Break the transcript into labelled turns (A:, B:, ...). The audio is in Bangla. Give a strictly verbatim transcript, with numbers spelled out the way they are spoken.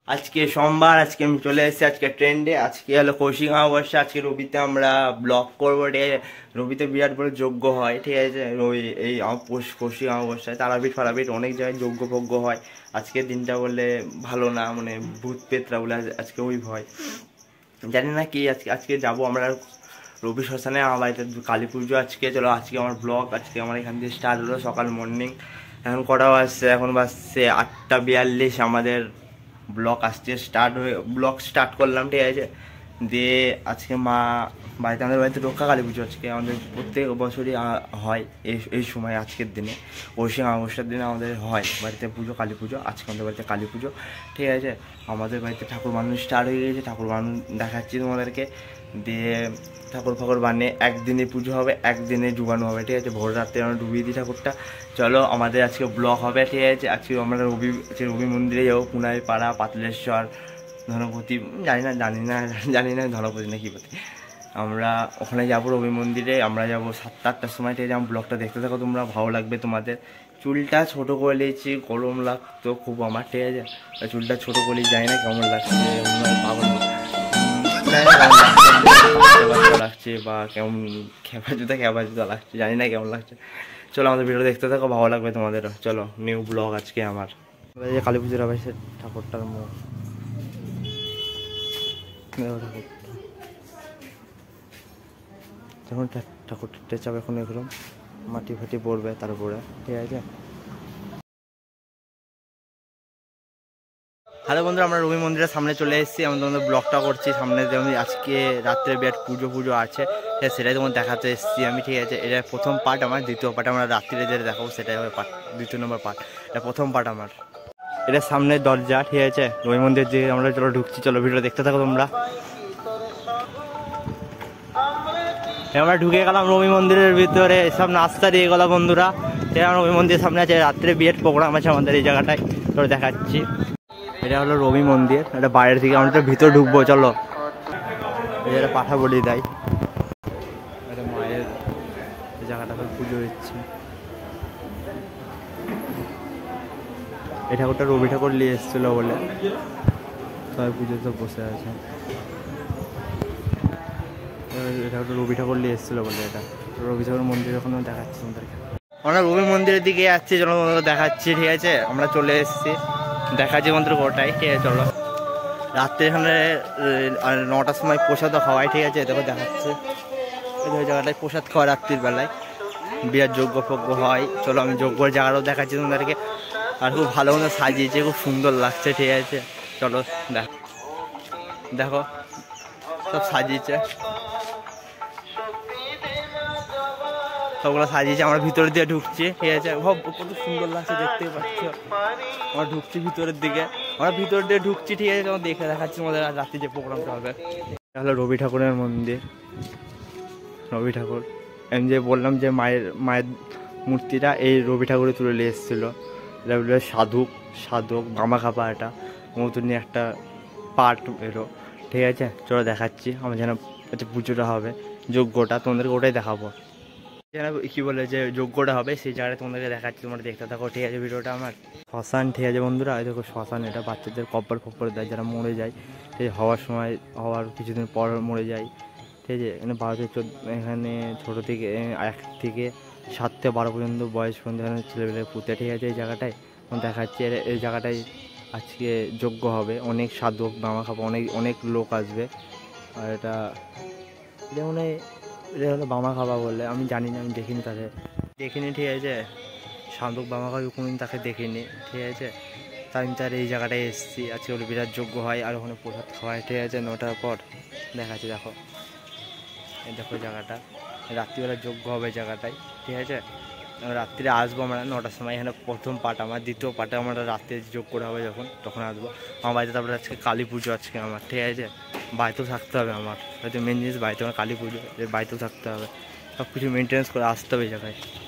A: আজকে সোমবার, আজকে আমি চলে এসেছি আজকে ট্রেন্ডে। আজকে হলো কৌশিক অমাবস্যা। আজকে রবিতে আমরা ব্লগ করবো, ঠিক আছে। রবিতে বিরাট বড় যজ্ঞ হয়, ঠিক আছে। রবি এই কৌশিক অমাবস্যায় তারাপীঠ ফারাপীঠ অনেক জায়গায় যজ্ঞ ফজ্ঞ হয়। আজকের দিনটা বলে ভালো না, মানে ভূত পেতরা বলে আজকে ওই ভয়, জানি না কি। আজকে আজকে যাবো আমরা রবি শ্মশানে, আমার বাড়িতে কালী পুজো আজকে। চলো আজকে আমার ব্লগ আজকে আমার এখান থেকে স্টার্ট হলো সকাল মর্নিং। এখন কটা বাজছে? এখন বাজছে আটটা বিয়াল্লিশ। আমাদের ব্লগ আসছে স্টার্ট হয়ে ব্লগ স্টার্ট করলাম, ঠিক আছে। দিয়ে আজকে মা বাড়িতে, আমাদের বাড়িতে রক্ষা কালী পুজো আজকে আমাদের প্রত্যেক বছরই হয় এই এই সময়। আজকের দিনে কৌশিক অমাবস্যার দিনে আমাদের হয় বাড়িতে পুজো, কালী পুজো। আজকে আমাদের বাড়িতে কালী পুজো, ঠিক আছে। আমাদের বাড়িতে ঠাকুর বানানো স্টার্ট হয়ে গেছে, ঠাকুর বানানো দেখাচ্ছি তোমাদেরকে। দিয়ে ঠাকুর ফাকুর বানিয়ে একদিনে পুজো হবে, একদিনে ডুবানো হবে, ঠিক আছে। ভোর রাত্রে আমরা ডুবিয়ে দিই ঠাকুরটা। চলো আমাদের আজকে ব্লগ হবে, ঠিক আছে। আজকে আমরা রবি রবি মন্দিরে যাবো, পুনাই পাড়া, পাতলেশ্বর, ধনপতি, জানি না জানি না জানি না ধনপতি না কি পতি। আমরা ওখানে যাবো রবি মন্দিরে। আমরা যাবো সাতটা আটটার সময়, ঠিক আছে। আমার ব্লগটা দেখতে থাকো তোমরা, ভালো লাগবে তোমাদের। চুলটা ছোটো করে নিয়েছি, গরম লাগতো খুব আমার, ঠিক আছে। চুলটা ছোটো করে জানি না কেমন লাগছে, পাগল লাগছে বা কেমন খেপা জুতা খেপা জুতা লাগছে, জানি না কেমন লাগছে। চলো আমাদের ভিডিও দেখতে থাকো, ভালো লাগবে তোমাদেরও। চলো নিউ ব্লগ আজকে আমার। কালী পুজোর আবার সে ঠাকুরটার মুখ, যখন ঠাকুরটা টেচাবে এখন এগুলো মাটি ফাটি পড়বে তার উপরে, ঠিক আছে। হ্যালো বন্ধুরা, আমরা রবি মন্দিরের সামনে চলে এসেছি। আমরা তোমাদের ব্লগটা করছি সামনে, যেমন আজকে রাত্রে বিরাট পুজো পুজো আছে, সেটাই তোমার দেখাতে এসেছি আমি, ঠিক আছে। এটা প্রথম পার্ট আমার, দ্বিতীয় পার্ট আমরা রাত্রিরে যেটা দেখাবো সেটাই হবে পার্ট, দ্বিতীয় নম্বর পার্ট। এটা প্রথম পার্ট আমার। এটা সামনে দরজা, ঠিক আছে, রবি মন্দির যে আমরা চলো ঢুকছি। চলো ভিডিও দেখতে থাকো তোমরা। আমরা ঢুকে গেলাম রবি মন্দিরের ভিতরে, সব নাস্তা দিয়ে গেলাম বন্ধুরা। রবি মন্দিরের সামনে আছে, রাত্রে বিয়ের প্রোগ্রাম আছে আমাদের এই জায়গাটায়, তোরা দেখাচ্ছি। এটা হলো রবি মন্দির, এটা বাইরের থেকে আমরা ভিতরে ঢুকবো। চলো, এটা পাঠা বলি দেয়, এটা মায়ের জায়গাটা পুজো দিচ্ছে। এই ঠাকুরটা রবি ঠাকুর নিয়ে এসেছিল বলে সবাই পুজোতে বসে আছে। এটা রবি ঠাকুর নিয়ে এসেছিল বলে, এটা রবি ঠাকুর মন্দির এখন দেখাচ্ছি তোমাদেরকে। আমরা রবি মন্দিরের দিকে যাচ্ছি, চলো দেখাচ্ছি, ঠিক আছে। আমরা চলে এসেছি, দেখাচ্ছি মন্দির ওটাই, ঠিক আছে। চলো রাত্রে এখানে নটার সময় প্রসাদ খাওয়াই, ঠিক আছে। দেখো দেখাচ্ছে ওই জায়গাটায় প্রসাদ খাওয়া রাত্রির বেলায়, বিরাট যজ্ঞ ফজ্ঞ হয়। চলো আমি যজ্ঞর জায়গাটাও দেখাচ্ছি তোমাদেরকে। আর খুব ভালো মতো সাজিয়েছে, খুব সুন্দর লাগছে, ঠিক আছে। চলো দেখ দেখো সব সাজিয়েছে, সবগুলো সাজিয়েছে। আমরা ভিতর দিয়ে ঢুকছি, ঠিক আছে। কত সুন্দর লাগছে দেখতে পাচ্ছ। আমরা ঢুকছি ভিতরের দিকে, আমরা ভিতর দিয়ে ঢুকছি, ঠিক আছে। তোমার দেখে দেখাচ্ছি আমাদের রাত্রি যে প্রোগ্রামটা হবে। এটা হলো রবি ঠাকুরের মন্দির, রবি ঠাকুর। আমি যে বললাম যে মায়ের মায়ের মূর্তিটা এই রবি ঠাকুরে তুলে নিয়ে এসেছিলো। এটা বলে সাধক সাধক বামা খাপা, এটা মতনই একটা পার্ট এরও, ঠিক আছে। চলো দেখাচ্ছি আমার যেন পুজোটা হবে, যজ্ঞটা তোমাদেরকে ওটাই দেখাবো। কি বলে যে যজ্ঞটা হবে সেই জায়গাটা তোমাদেরকে দেখাচ্ছি, তোমরা দেখতে থাকো, ঠিক আছে। ভিডিওটা আমার শ্মশান, ঠিক আছে বন্ধুরা। এই দেখো শ্মশান, এটা বাচ্চাদের কব্বর ফব্বর দেয় যারা মরে যায়, ঠিক আছে। হওয়ার সময় হওয়ার কিছুদিন পর মরে যায়, ঠিক আছে। এখানে ভারতের চোদ্দ এখানে ছোটো থেকে এক থেকে সাত থেকে বারো পর্যন্ত বয়স পর্যন্ত এখানে ছেলেমেয়ে পুঁতে, ঠিক আছে। এই জায়গাটায় দেখাচ্ছি, এই জায়গাটায় আজকে যজ্ঞ হবে, অনেক সাধক বামা খাবো, অনেক অনেক লোক আসবে। আর এটা যেমন এটা হলো বামা খাবা বলে, আমি জানি না, আমি দেখিনি, তাকে দেখিনি, ঠিক আছে। সাধক বামা খাবি কোনোদিন তাকে দেখিনি, ঠিক আছে। তাই আমি তার এই জায়গাটায় এসেছি। আজকে ওগুলো বিরাট যোগ্য হয়, আর ওখানে প্রসাদ খাওয়ায়, ঠিক আছে। নটার পর দেখাচ্ছি, দেখো এই দেখো জায়গাটা, রাত্রিবেলা যোগ্য হবে জায়গাটায়, ঠিক আছে। রাত্রিরে আসবো আমরা নটার সময়। এখানে প্রথম পার্ট আমার, দ্বিতীয় পার্টে আমরা রাত্রে যোগ করে হবে যখন, তখন আসবো আমার বাড়িতে। তারপরে আজকে কালী পুজো আজকে আমার, ঠিক আছে। বাড়িতেও থাকতে হবে আমার, হয়তো মেন জিনিস বাড়িতে আমার কালী পুজো, বাড়িতেও থাকতে হবে, সব কিছু মেনটেন্স করে আসতে হবে এই জায়গায়।